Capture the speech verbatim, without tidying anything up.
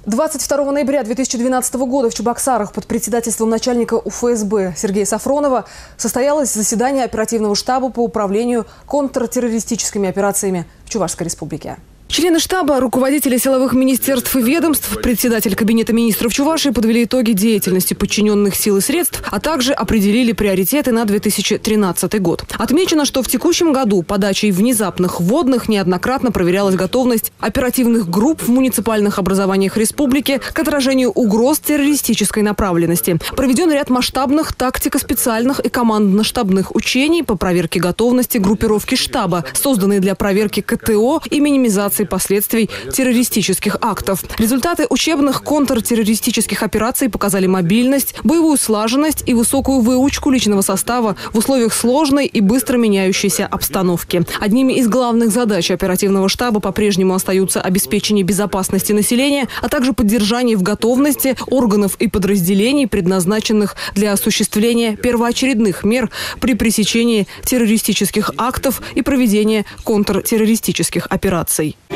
двадцать второго ноября две тысячи двенадцатого года в Чебоксарах под председательством начальника У Ф С Б Сергея Сафронова состоялось заседание оперативного штаба по управлению контртеррористическими операциями в Чувашской республике. Члены штаба, руководители силовых министерств и ведомств, председатель Кабинета министров Чувашии подвели итоги деятельности подчиненных сил и средств, а также определили приоритеты на две тысячи тринадцатый год. Отмечено, что в текущем году подачей внезапных вводных неоднократно проверялась готовность оперативных групп в муниципальных образованиях республики к отражению угроз террористической направленности. Проведен ряд масштабных тактико-специальных и командно-штабных учений по проверке готовности группировки штаба, созданные для проверки К Т О и минимизации последствий террористических актов. Результаты учебных контртеррористических операций показали мобильность, боевую слаженность и высокую выучку личного состава в условиях сложной и быстро меняющейся обстановки. Одними из главных задач оперативного штаба по-прежнему остаются обеспечение безопасности населения, а также поддержание в готовности органов и подразделений, предназначенных для осуществления первоочередных мер при пресечении террористических актов и проведения контртеррористических операций.